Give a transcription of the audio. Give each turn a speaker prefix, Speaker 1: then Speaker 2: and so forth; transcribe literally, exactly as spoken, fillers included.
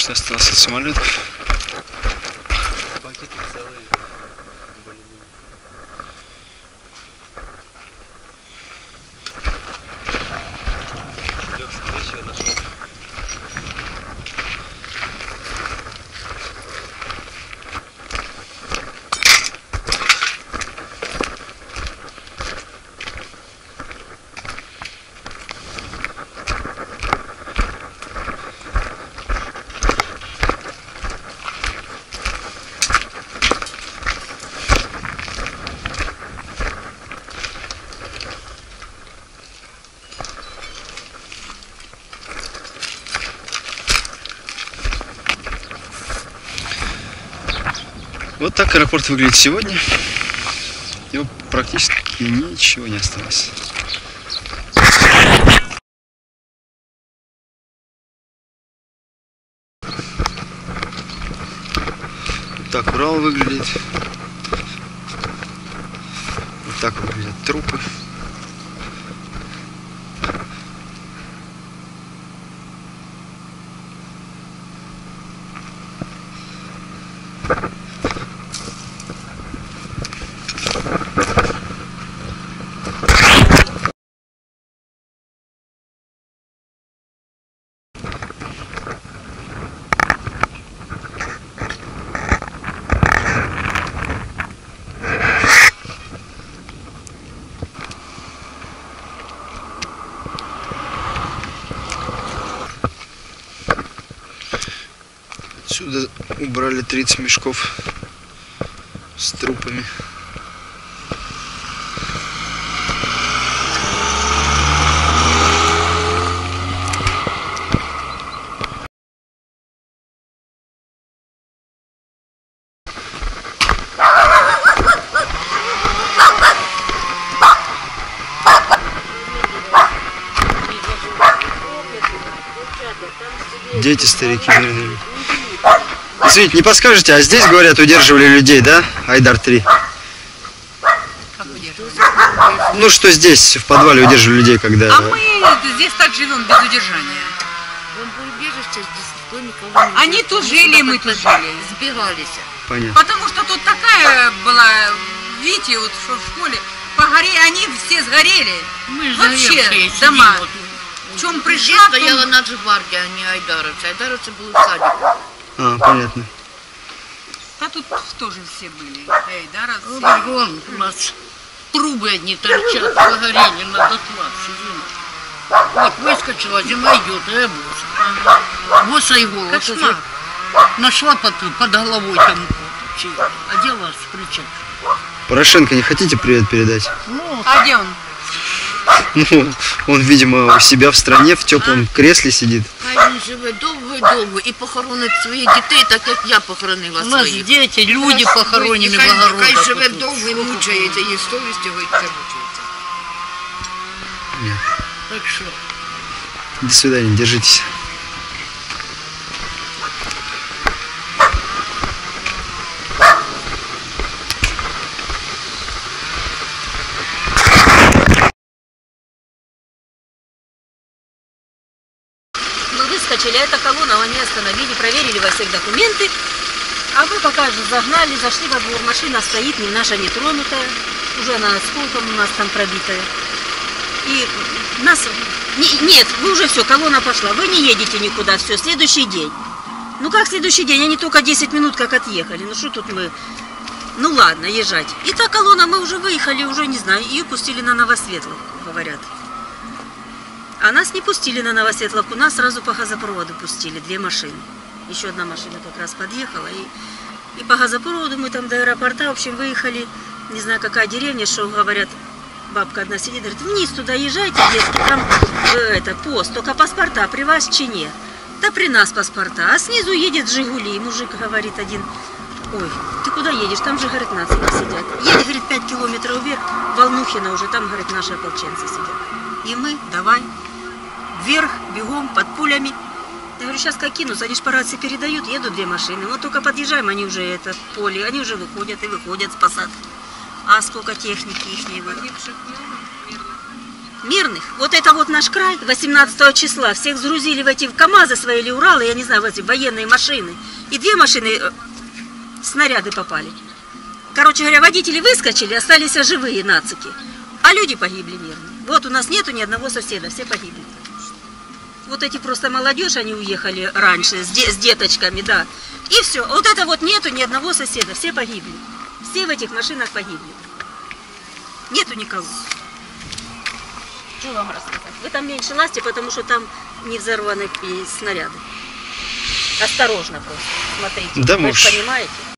Speaker 1: что осталось от самолетов.
Speaker 2: Пакеты целые. Лег встречу нашел.
Speaker 1: Вот так аэропорт выглядит сегодня. Его практически ничего не осталось. Вот так Урал выглядит. Вот так выглядят трупы. Отсюда убрали тридцать мешков с трупами. Дети, старики, мирные. Извините, не подскажете, а здесь, говорят, удерживали людей, да? Айдар три.
Speaker 3: Как удерживали?
Speaker 1: Ну, что здесь, в подвале, удерживали людей, когда...
Speaker 3: А мы здесь так живем, без удержания. Они тут жили, мы тут жили.
Speaker 4: Сбегались.
Speaker 1: Понятно.
Speaker 3: Потому что тут такая была, видите, вот что в школе, погорели, они все сгорели.
Speaker 4: Мы
Speaker 3: вообще дома. В чем пришла,
Speaker 4: Здесь стояла Наджгвардия, а не айдаровцы. Айдаровцы были в садике.
Speaker 1: А, понятно.
Speaker 3: А тут тоже все были. Эй, да, раз
Speaker 4: Вот,
Speaker 3: все.
Speaker 4: вон у нас трубы одни торчат, погорели на дотла, зима. Вот выскочила, зима идет, и обоз. Боса его, вот это, нашла под, под головой там, одела с плеча.
Speaker 1: Порошенко, не хотите привет передать?
Speaker 4: Ну,
Speaker 3: А где он?
Speaker 1: Ну, он, видимо, у себя в стране, в теплом а? кресле сидит.
Speaker 4: А він живе довго-довго і похоронить своїх дітей, так як я похоронила своїх. У нас діти, люди похоронені в огородах. Хай живе довго і мучається, і совість його і це мучається.
Speaker 1: Нет.
Speaker 4: Так що?
Speaker 1: До свидания, держитесь.
Speaker 5: Мы выскочили, эта колонна, они остановили, проверили во всех документы, а мы пока же загнали, зашли во двор, машина стоит, не наша, не тронутая, уже она осколком у нас там пробитая. И нас... Не, нет, вы уже все, колонна пошла, вы не едете никуда, все, следующий день. Ну как следующий день, они только десять минут как отъехали, ну что тут мы... Ну ладно, езжать. И та колонна, мы уже выехали, уже не знаю, ее пустили на Новосветловку, говорят. А нас не пустили на Новосветловку, нас сразу по газопроводу пустили, две машины. Еще одна машина как раз подъехала, и, и по газопроводу мы там до аэропорта, в общем, выехали, не знаю, какая деревня, что говорят, бабка одна сидит, говорит, вниз туда езжайте, детки, там э, это, пост, только паспорта при вас чине. Да при нас паспорта, а снизу едет Жигули, мужик говорит один, ой, ты куда едешь, там же, говорит, нации сидят. Едет, говорит, пять километров вверх, Волнухина уже, там, говорит, наши ополченцы сидят. И мы, давай. Вверх, бегом, под пулями. Я говорю, сейчас как кинутся, они ж по рации передают, едут две машины. Вот только подъезжаем, они уже это поле, они уже выходят и выходят с посадки. А сколько техники их не было. Мирных. Вот это вот наш край. восемнадцатого числа всех сгрузили в эти КАМАЗы свои или Уралы, я не знаю, в эти военные машины. И две машины э, снаряды попали. Короче говоря, водители выскочили, остались живые нацики. А люди погибли мирно. Вот у нас нету ни одного соседа, все погибли. Вот эти просто молодежь, они уехали раньше с, де с деточками, да. И все. Вот это вот нету ни одного соседа, все погибли. Все в этих машинах погибли. Нету никого. Что вам рассказать? Вы там меньше лазьте, потому что там не взорваны снаряды. Осторожно просто, смотрите.
Speaker 1: Да,
Speaker 5: вы
Speaker 1: муж.
Speaker 5: понимаете?